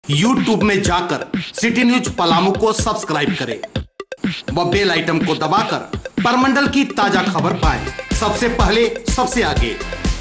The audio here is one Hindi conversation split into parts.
YouTube में जाकर सिटी न्यूज पलामू को सब्सक्राइब करें व बेल आइटम को दबाकर परमंडल की ताजा खबर पाएं सबसे पहले सबसे आगे।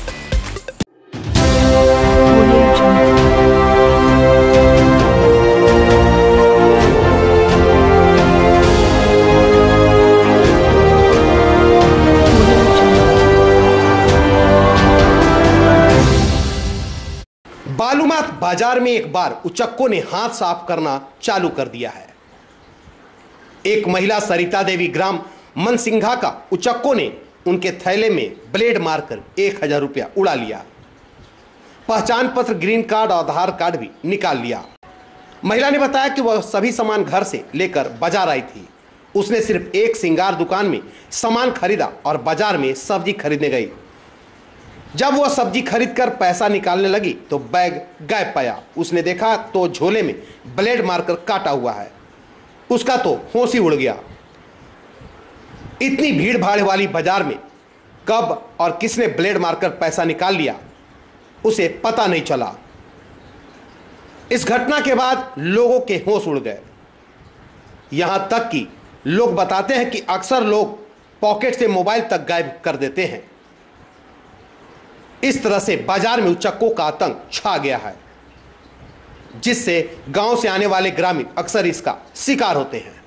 बालूमाथ बाजार में एक बार उचक्कों ने हाथ साफ करना चालू कर दिया है। एक महिला सरिता देवी ग्राम मनसिंघा का उचक्कों ने उनके थैले में ब्लेड मारकर 1000 रुपया उड़ा लिया। पहचान पत्र, ग्रीन कार्ड और आधार कार्ड भी निकाल लिया। महिला ने बताया कि वह सभी सामान घर से लेकर बाजार आई थी। उसने सिर्फ एक श्रृंगार दुकान में सामान खरीदा और बाजार में सब्जी खरीदने गई। जब वह सब्जी खरीदकर पैसा निकालने लगी तो बैग गायब पाया। उसने देखा तो झोले में ब्लेड मारकर काटा हुआ है। उसका तो होश ही उड़ गया। इतनी भीड़ भाड़ वाली बाजार में कब और किसने ब्लेड मारकर पैसा निकाल लिया उसे पता नहीं चला। इस घटना के बाद लोगों के होश उड़ गए। यहां तक कि लोग बताते हैं कि अक्सर लोग पॉकेट से मोबाइल तक गायब कर देते हैं। इस तरह से बाजार में उचक्कों का आतंक छा गया है, जिससे गांव से आने वाले ग्रामीण अक्सर इसका शिकार होते हैं।